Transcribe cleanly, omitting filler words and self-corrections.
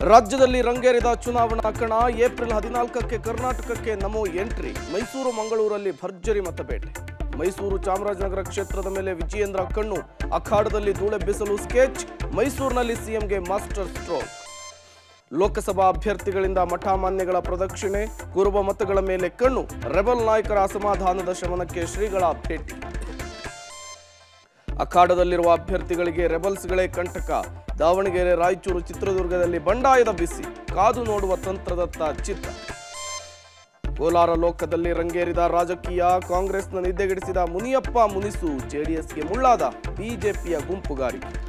ರಾಜ್ಯದಲ್ಲಿ ರಂಗೇರಿದ ಚುನಾವಣಾ ಕಣ. ಏಪ್ರಿಲ್ 14ಕ್ಕೆ ಕರ್ನಾಟಕಕ್ಕೆ ನಮೋ ಎಂಟ್ರಿ. ಮೈಸೂರು ಮಂಗಳೂರಲ್ಲಿ ಭರ್ಜರಿ ಮತಬೇಟೆ. ಮೈಸೂರು ಚಾಮರಾಜನಗರ ಕ್ಷೇತ್ರದ ಮೇಲೆ ವಿಜಯೇಂದ್ರ ಕಣ್ಣು. ಅಖಾಡದಲ್ಲಿ ಧೂಳೆಬ್ಬಿಸಲು ಸ್ಕೆಚ್. ಮೈಸೂರಿನಲ್ಲಿ ಸಿಎಂಗೆ ಮಾಸ್ಟರ್ ಸ್ಟ್ರೋಕ್. ಲೋಕಸಭಾ ಅಭ್ಯರ್ಥಿಗಳಿಂದ ಮಠಮಾನ್ಯಗಳ ಪ್ರದಕ್ಷಿಣೆ. ಕುರುಬ ಮತಗಳ ಮೇಲೆ ಕಣ್ಣು. ರೆಬಲ್ ನಾಯಕರ ಅಸಮಾಧಾನದ ಶಮನಕ್ಕೆ ಶ್ರೀಗಳ ಭೇಟಿ. ಅಖಾಡದಲ್ಲಿರುವ ಅಭ್ಯರ್ಥಿಗಳಿಗೆ ರೆಬಲ್ಸ್ಗಳೇ ಕಂಟಕ. ದಾವಣಗೆರೆ, ರಾಯಚೂರು, ಚಿತ್ರದುರ್ಗದಲ್ಲಿ ಬಂಡಾಯದ ಬಿಸಿ. ಕಾದು ನೋಡುವ ತಂತ್ರದತ್ತ ಚಿತ್ತ. ಕೋಲಾರ ಲೋಕದಲ್ಲಿ ರಂಗೇರಿದ ರಾಜಕೀಯ. ಕಾಂಗ್ರೆಸ್ನ ನಿದ್ದೆಗೆಡಿಸಿದ ಮುನಿಯಪ್ಪ ಮುನಿಸು. ಜೆಡಿಎಸ್ಗೆ ಮುಳ್ಳಾದ ಬಿಜೆಪಿಯ ಗುಂಪುಗಾರಿಕೆ.